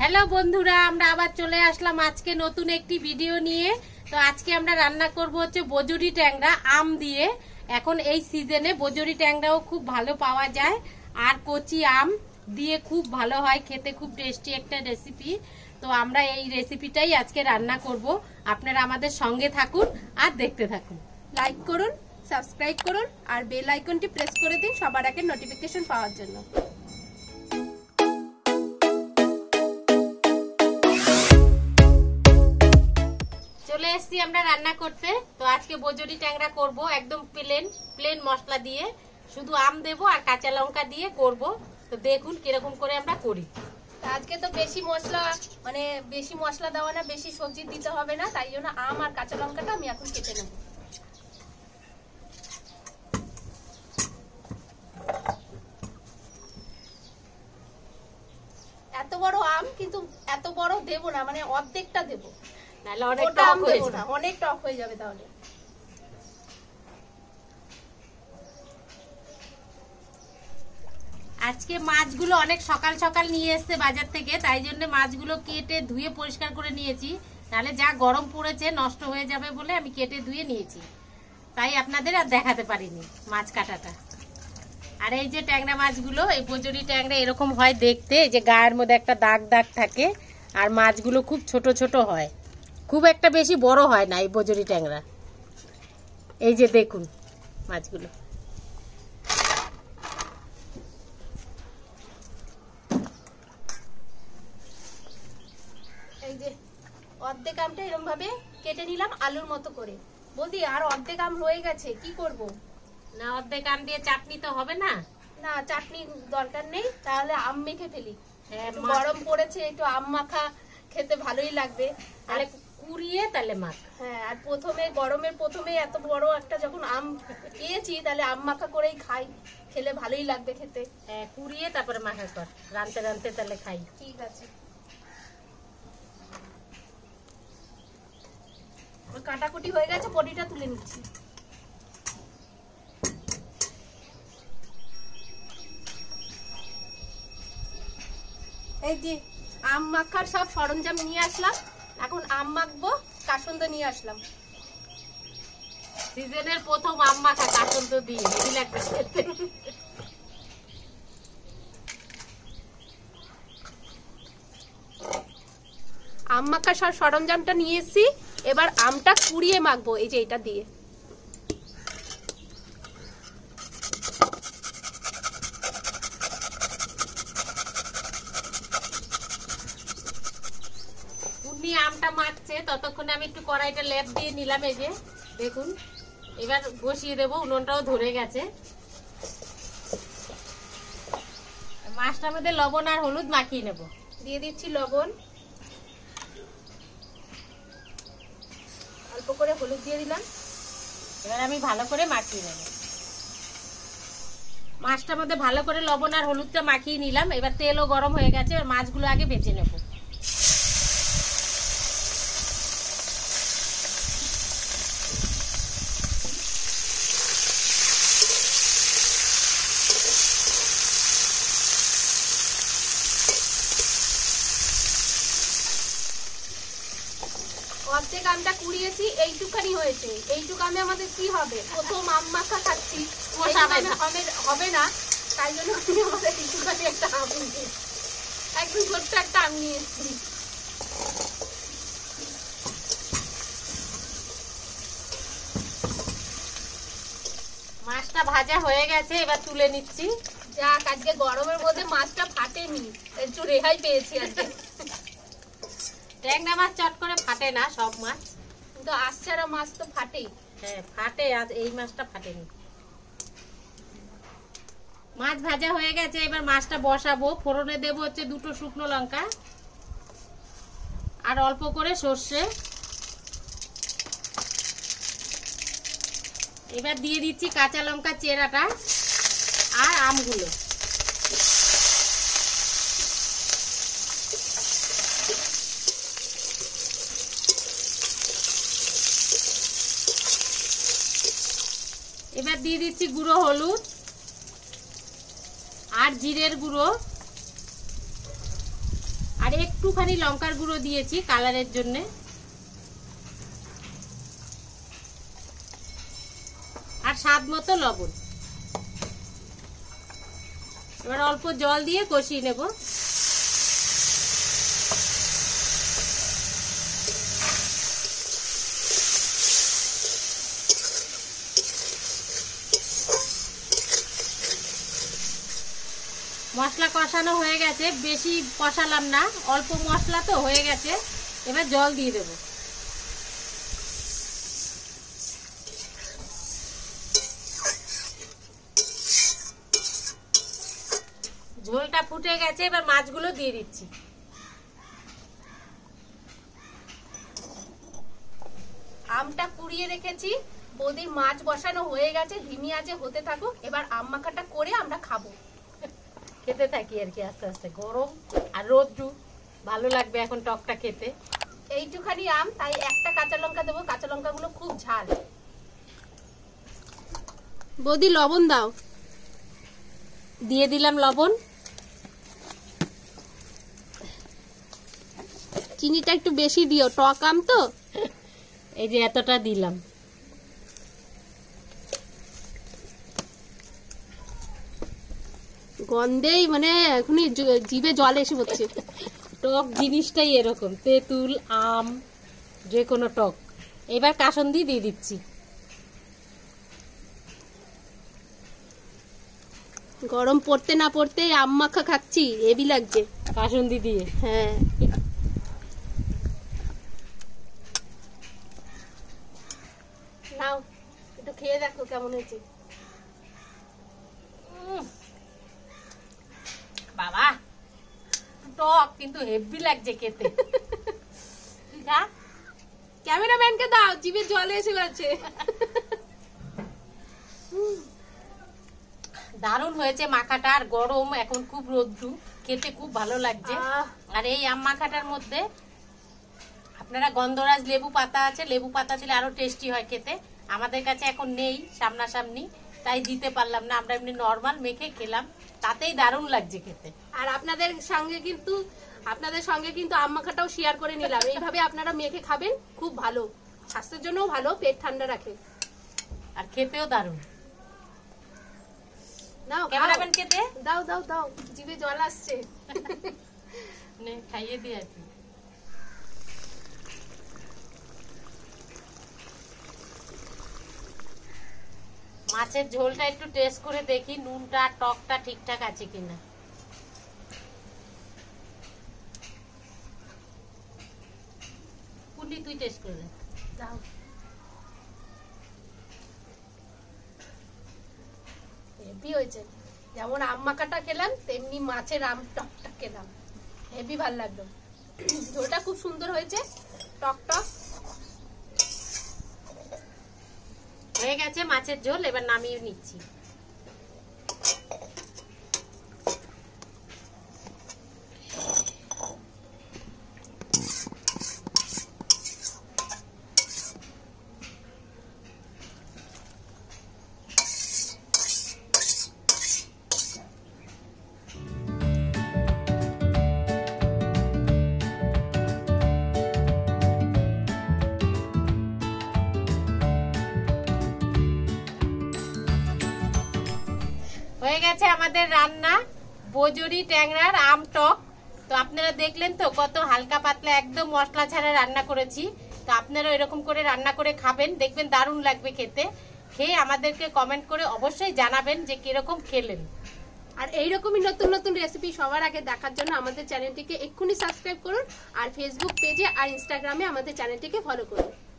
Hello বন্ধুরা, আমরা আবার চলে আসলাম আজকে নতুন একটি ভিডিও নিয়ে। তো আজকে আমরা রান্না করব হচ্ছে বজুরি ট্যাংরা আম দিয়ে। এখন এই সিজনে বজুরি ট্যাংরাও খুব ভালো পাওয়া যায়, আর কচি আম দিয়ে খুব ভালো হয় খেতে, খুব টেস্টি একটা রেসিপি। তো আমরা এই রেসিপিটাই আজকে রান্না করব। আপনারা আমাদের সঙ্গে থাকুন আর দেখতে থাকুন। লাইক করুন, সাবস্ক্রাইব করুন আর বেল আইকনটি প্রেস করে দিন সবার আগে নোটিফিকেশন পাওয়ার জন্য। চলে এসেছি আমরা রান্না করতে। তো আজকে বজুরি ট্যাংরা করব একদম প্লেন মশলা দিয়ে, শুধু আম দেবো আর কাঁচা লঙ্কা দিয়ে করব। তো দেখুন কিরকম করে আমরা করি। আজকে তো বেশি মশলা দেওয়া না, বেশি সবজি দিতে হবে না, তাই জন্য আম আর কাঁচা লঙ্কাটা আমি এখন কেটে নেব। এত বড় আম কিন্তু এত বড় দেব না, মানে অর্ধেকটা দেব, নাহলে অনেক টক হয়ে যাবে। অনেক টক হয়ে যাবে তাহলে। আজকে মাছগুলো অনেক সকাল সকাল নিয়ে এসছে বাজার থেকে, তাই জন্য মাছগুলো কেটে ধুয়ে পরিষ্কার করে নিয়েছি, নাহলে যা গরম পড়েছে নষ্ট হয়ে যাবে বলে আমি কেটে ধুয়ে নিয়েছি। তাই আপনাদের আর দেখাতে পারিনি মাছ কাটাটা। আর এই যে ট্যাংরা মাছগুলো, এই বজুরি ট্যাংরা এরকম হয় দেখতে, এই যে গায়ের মধ্যে একটা দাগ দাগ থাকে, আর মাছগুলো খুব ছোট ছোট হয়, খুব একটা বেশি বড় হয় না এই বজুরি ট্যাংরা। এই যে দেখুন মাছগুলো। এই যে অর্ধেক আমটা এরকম ভাবে কেটে নিলাম আলুর মতো করে। বৌদি আর অর্ধেক আম রয়ে গেছে, কি করব? না, অর্ধেক আম দিয়ে চাটনি তো হবে না। না, চাটনি দরকার নেই, তাহলে আম মেখে ফেলি। গরম পড়েছে, একটু আম মাখা খেতে ভালোই লাগবে। তাহলে কুড়িয়ে তাহলে মাখ। হ্যাঁ, আর গরমের প্রথমে এত বড় একটা যখন আম পেয়েছি, তাহলে আম মাখা করেই খাই, খেলে ভালোই লাগবে খেতে। হ্যাঁ, কুড়িয়ে তারপরে মাখা কর, রানতে রানতে তাহলে খাই। ঠিক আছে, কাটাকুটি হয়ে গেছে, পনিরটা তুলে নিচ্ছি। এই যে আম মাখার সব সরঞ্জাম নিয়ে আসলাম, এখন আম মাখবো। কাসন্দ নিয়ে আসলাম, সিজনের প্রথম আম মাখা কাসন্দ দিয়ে, হেভি লাগবে খেতে। আম মাখার সব সরঞ্জামটা নিয়ে এসেছি, এবার আমটা কুড়িয়ে মাখবো এই যে এটা দিয়ে। আমটা মাখছে ততক্ষণে আমি একটু কড়াইটা লেপ দিয়ে নিলাম। এই যে দেখুন, এবার বসিয়ে দেবো, উনুনটাও ধরে গেছে। মাছটার মধ্যে লবণ আর হলুদ মাখিয়ে নেব। দিয়ে দিচ্ছি লবণ, অল্প করে হলুদ দিয়ে দিলাম। এবার আমি ভালো করে মাখিয়ে নেব। মাছটার মধ্যে ভালো করে লবণ আর হলুদটা মাখিয়ে নিলাম। এবার তেলও গরম হয়ে গেছে, এবার মাছগুলো আগে ভেজে নেব। অর্ধেক আমটা কুড়িয়েছি, এইটুখানি হয়েছে। এইটুকু আমে আমাদের কি হবে? প্রথম আম মাখা খাচ্ছি, হবে না, তাই জন্য আমাদের এইটুখানি একটা আম নিয়ে, একদম ছোট্ট একটা আম নিয়ে এসেছি। মাছটা ভাজা হয়ে গেছে, এবার তুলে নিচ্ছি। যাক, আজকে গরমের মধ্যে মাছটা ফাটেনি, একটু রেহাই পেয়েছি আজকে। ট্যাংরা মাছ চট করে ফাটে না, সব মাছ, কিন্তু আশছাড়া মাছ তো ফাটেই। হ্যাঁ ফাটে, আজ এই মাছটা ফাটেনি। মাছ ভাজা হয়ে গেছে, এবার মাছটা বসাবো। ফোড়নে দেব হচ্ছে 2 শুকনো লঙ্কা আর অল্প করে সর্ষে। এবার দিয়ে দিচ্ছি কাঁচা লঙ্কা চেরাটা আর আমগুলো। এবার দিয়ে দিচ্ছি গুঁড়ো হলুদ আর জিরের গুঁড়ো আর আর একটুখানি লঙ্কার গুঁড়ো দিয়েছি কালারের জন্য। আর স্বাদ মতো লবণ। এবার অল্প জল দিয়ে কষিয়ে নেব। মশলা কষানো হয়ে গেছে, বেশি কষালাম না, অল্প মশলা তো হয়ে গেছে। এবার জল দিয়ে দেব। ঝোলটা ফুটে গেছে, এবার মাছগুলো দিয়ে দিচ্ছি। আমটা কুড়িয়ে রেখেছি, বৌদির মাছ বসানো হয়ে গেছে, ধিমি আঁচে হতে থাকুক। এবার আম মাখাটা করে আমরা খাবো। খেতে থাকি আর কি আস্তে আস্তে। গরম আর রোদ্রু, ভালো লাগবে এখন টকটা খেতে। এইটুখানি আম, তাই একটা কাঁচা লঙ্কা দেবো। কাঁচা লঙ্কাগুলো খুব ঝাল। বৌদি লবণ দাও। দিয়ে দিলাম লবণ। চিনিটা একটু বেশি দিও, টক আম তো। এই যে এতটা দিলাম। গন্ধেই মানে এখনই জিভে জল এসে পড়ছে। টক জিনিসটাই এরকম, তেঁতুল আম যে কোনো টক। এবার কাসুন্দি দিয়ে দিচ্ছি। গরম পড়তে না পড়তে আম মাখা খাচ্ছি, হেভি লাগছে কাসুন্দি দিয়ে। হ্যাঁ, নাও একটু খেয়ে দেখো কেমন হয়েছে। বাবা টক কিন্তু হেভি লাগছে খেতে। ক্যামেরাম্যানকে দাও, জিভে জল এসে গেছে। দারুণ হয়েছে মাখাটা। আর গরম, এখন খুব রোদ্রু, খেতে খুব ভালো লাগছে। আর এই আম মাখাটার মধ্যে আপনারা গন্ধরাজ লেবু পাতা আছে, লেবু পাতা দিলে আরো টেস্টি হয় খেতে। আমাদের কাছে এখন নেই সামনাসামনি, তাই দিতে পারলাম না। আমরা এমনি নর্মাল মেখে খেলাম, তাতেই দারুণ লাগছে খেতে। আর আপনাদের সঙ্গে কিন্তু আম মাখাটাও শেয়ার করে নিলাম। এইভাবে আপনারা মেখে খাবেন, খুব ভালো, স্বাস্থ্যের জন্যও ভালো, পেট ঠান্ডা রাখে আর খেতেও দারুণ। নাও ক্যামেরাম্যান খেতে দাও দাও দাও, জিভে জল আসছে। নে খাইয়ে দিই আর কি। মাছের ঝোলটা একটু টেস্ট করে দেখি, নুনটা টকটা ঠিকঠাক আছে কিনা। কুন্ডি তুই টেস্ট করে দাও। হেভি হয়েছে, যেমন আম মাখাটা খেলাম তেমনি মাছের আম টকটা খেলাম, হেভি ভালো লাগলো। ঝোলটা খুব সুন্দর হয়েছে, টক টক হয়ে গেছে মাছের ঝোল। এবার নামিয়ে নিচ্ছি। হয়ে গেছে আমাদের রান্না, বজরি ট্যাংরার আম টক। তো আপনারা দেখলেন তো কত হালকা পাতলা, একদম মশলা ছাড়া রান্না করেছি। তো আপনারা এরকম করে রান্না করে খাবেন, দেখবেন দারুণ লাগবে খেতে। খেয়ে আমাদেরকে কমেন্ট করে অবশ্যই জানাবেন যে কিরকম খেলেন। আর এইরকমই নতুন নতুন রেসিপি সবার আগে দেখার জন্য আমাদের চ্যানেলটিকে এক্ষুনি সাবস্ক্রাইব করুন। আর ফেসবুক পেজে আর ইনস্টাগ্রামে আমাদের চ্যানেলটিকে ফলো করুন।